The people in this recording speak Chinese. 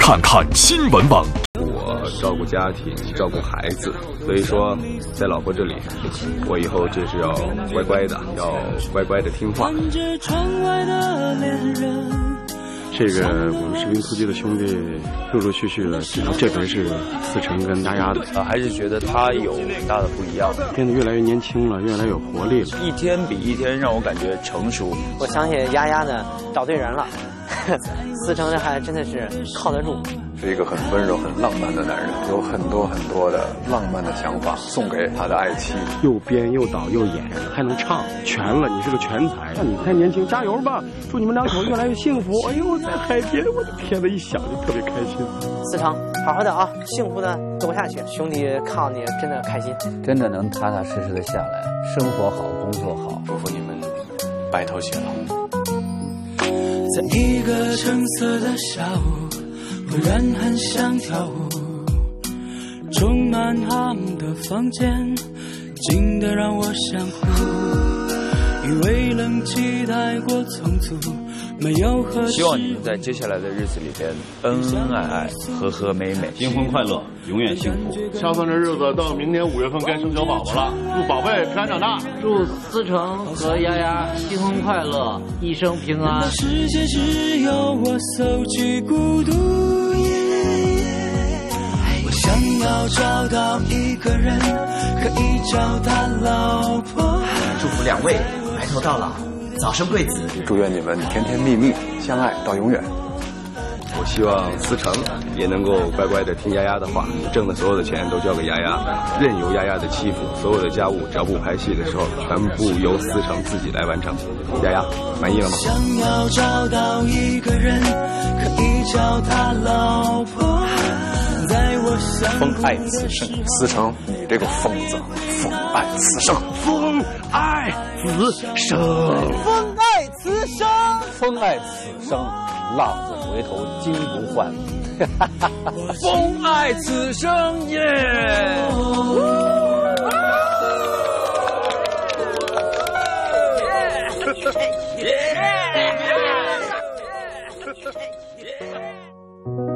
看看新闻网。 我照顾家庭，照顾孩子，所以说在老婆这里，我以后就是要乖乖的，要乖乖的听话。 这个我们士兵突击的兄弟陆陆续续的知道这回是思成跟丫丫的， 还是觉得他有很大的不一样， 变得越来越年轻了，越来越有活力了， 一天比一天让我感觉成熟。 我相信丫丫呢找对人了，思成这还真的是靠得住。 是一个很温柔、很浪漫的男人，有很多很多的浪漫的想法送给他的爱妻。 又编又导又演，还能唱，全了，你是个全才。你太年轻，加油吧！祝你们两口越来越幸福。哎呦，在海边，我的天呐，一想就特别开心。 思成，好好的啊，幸福的走下去，兄弟看到你真的开心， 真的能踏踏实实的下来，生活好，工作好， 祝福你们白头偕老。 在一个橙色的下午，忽然很想跳舞，充满他们的房间，静得让我想哭，因为冷气太过匆促，没有合适。 希望你们在接下来的日子里边恩恩爱爱，和和美美， 新婚快乐，永远幸福。 下算的日子到明年5月份该生小宝宝了，祝宝贝平安长大， 祝思成和丫丫新婚快乐，一生平安。 世界只有我搜集孤独，我想要找到一个人可以叫他老婆。 祝福两位白头到老，早生贵子。 祝愿你们甜甜蜜蜜，相爱到永远。 我希望思成也能够乖乖的听丫丫的话，挣的所有的钱都交给丫丫，任由丫丫的欺负，所有的家务只要不拍戏的时候，全部由思成自己来完成。丫丫满意了吗？ 想要找到一个人可以叫他老婆，在我想风爱此生，思成，你这个疯子，风爱此生， 风爱此生， 风爱此生， 风爱此生，浪子回头金不换。 风爱此生耶！ 耶！